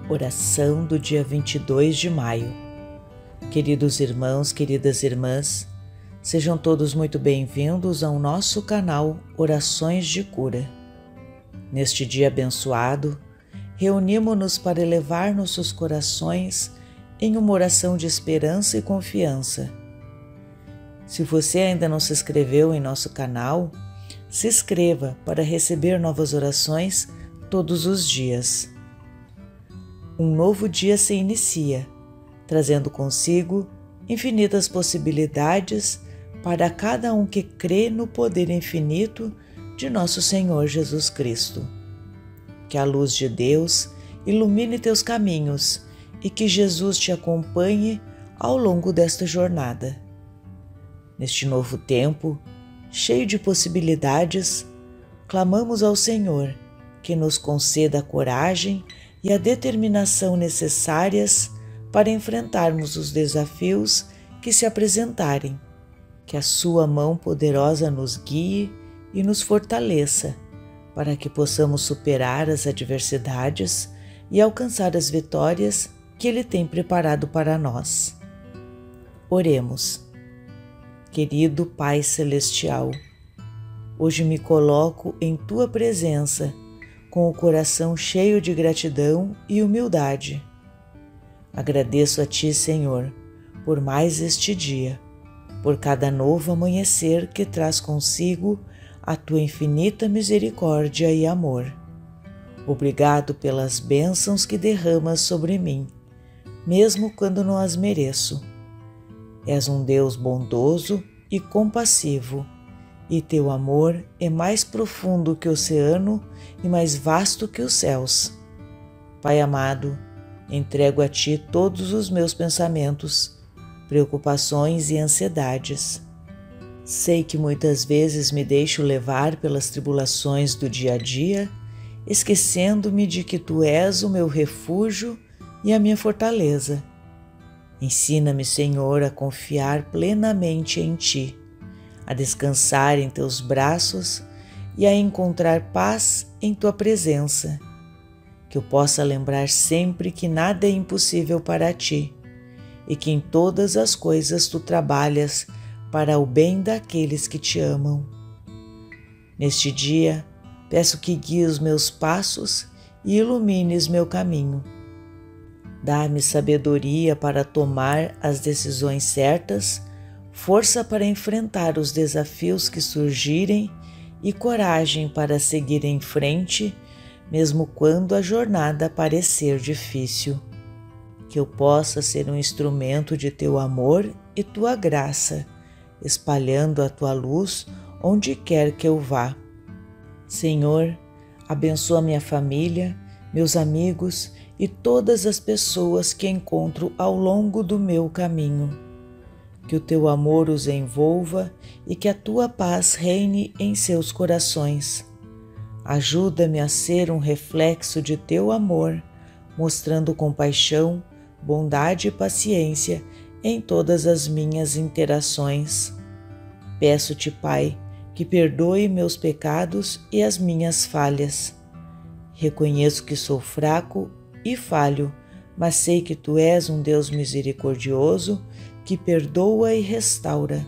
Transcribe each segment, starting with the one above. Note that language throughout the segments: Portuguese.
Oração do dia 22 de maio. Queridos irmãos, queridas irmãs, sejam todos muito bem-vindos ao nosso canal Orações de Cura. Neste dia abençoado, reunimo-nos para elevar nossos corações em uma oração de esperança e confiança. Se você ainda não se inscreveu em nosso canal, se inscreva para receber novas orações todos os dias. Um novo dia se inicia, trazendo consigo infinitas possibilidades para cada um que crê no poder infinito de nosso Senhor Jesus Cristo. Que a luz de Deus ilumine teus caminhos e que Jesus te acompanhe ao longo desta jornada. Neste novo tempo, cheio de possibilidades, clamamos ao Senhor que nos conceda a coragem e a determinação necessárias para enfrentarmos os desafios que se apresentarem, que a sua mão poderosa nos guie e nos fortaleça, para que possamos superar as adversidades e alcançar as vitórias que Ele tem preparado para nós. Oremos. Querido Pai Celestial, hoje me coloco em Tua presença, com o coração cheio de gratidão e humildade. Agradeço a Ti, Senhor, por mais este dia, por cada novo amanhecer que traz consigo a Tua infinita misericórdia e amor. Obrigado pelas bênçãos que derramas sobre mim, mesmo quando não as mereço. És um Deus bondoso e compassivo, e Teu amor é mais profundo que o oceano e mais vasto que os céus. Pai amado, entrego a Ti todos os meus pensamentos, preocupações e ansiedades. Sei que muitas vezes me deixo levar pelas tribulações do dia a dia, esquecendo-me de que Tu és o meu refúgio e a minha fortaleza. Ensina-me, Senhor, a confiar plenamente em Ti, a descansar em Teus braços e a encontrar paz em Tua presença. Que eu possa lembrar sempre que nada é impossível para Ti e que em todas as coisas Tu trabalhas para o bem daqueles que Te amam. Neste dia, peço que guies os meus passos e ilumines meu caminho. Dá-me sabedoria para tomar as decisões certas, força para enfrentar os desafios que surgirem e coragem para seguir em frente, mesmo quando a jornada parecer difícil. Que eu possa ser um instrumento de Teu amor e Tua graça, espalhando a Tua luz onde quer que eu vá. Senhor, abençoa minha família, meus amigos e todas as pessoas que encontro ao longo do meu caminho. Que o Teu amor os envolva e que a Tua paz reine em seus corações. Ajuda-me a ser um reflexo de Teu amor, mostrando compaixão, bondade e paciência em todas as minhas interações. Peço-te, Pai, que perdoe meus pecados e as minhas falhas. Reconheço que sou fraco e falho, mas sei que Tu és um Deus misericordioso que perdoa e restaura.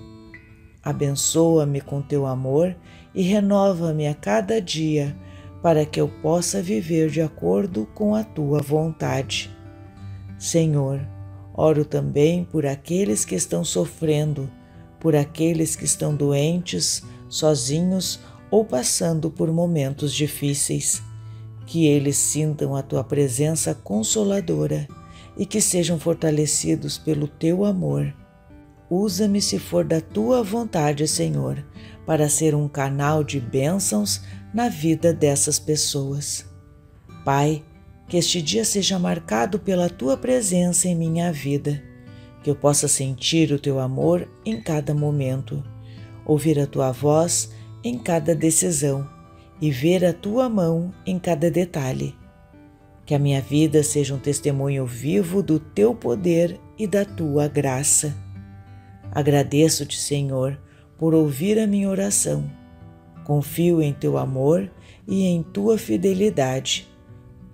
Abençoa-me com Teu amor e renova-me a cada dia para que eu possa viver de acordo com a Tua vontade. Senhor, oro também por aqueles que estão sofrendo, por aqueles que estão doentes, sozinhos ou passando por momentos difíceis. Que eles sintam a Tua presença consoladora e que sejam fortalecidos pelo Teu amor. Usa-me se for da Tua vontade, Senhor, para ser um canal de bênçãos na vida dessas pessoas. Pai, que este dia seja marcado pela Tua presença em minha vida, que eu possa sentir o Teu amor em cada momento, ouvir a Tua voz em cada decisão e ver a Tua mão em cada detalhe. Que a minha vida seja um testemunho vivo do Teu poder e da Tua graça. Agradeço-te, Senhor, por ouvir a minha oração. Confio em Teu amor e em Tua fidelidade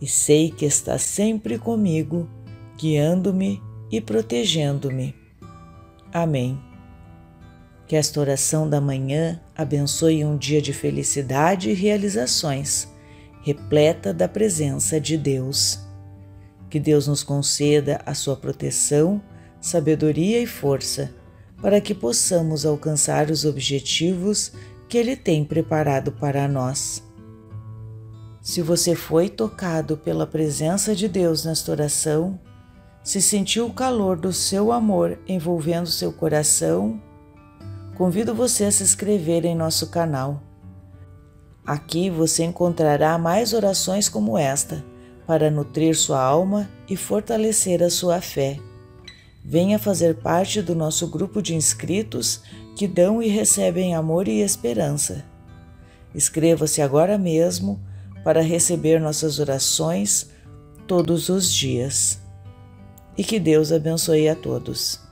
e sei que está sempre comigo, guiando-me e protegendo-me. Amém. Que esta oração da manhã abençoe um dia de felicidade e realizações, repleta da presença de Deus. Que Deus nos conceda a sua proteção, sabedoria e força, para que possamos alcançar os objetivos que Ele tem preparado para nós. Se você foi tocado pela presença de Deus nesta oração, se sentiu o calor do seu amor envolvendo seu coração, convido você a se inscrever em nosso canal. Aqui você encontrará mais orações como esta, para nutrir sua alma e fortalecer a sua fé. Venha fazer parte do nosso grupo de inscritos que dão e recebem amor e esperança. Inscreva-se agora mesmo para receber nossas orações todos os dias. E que Deus abençoe a todos.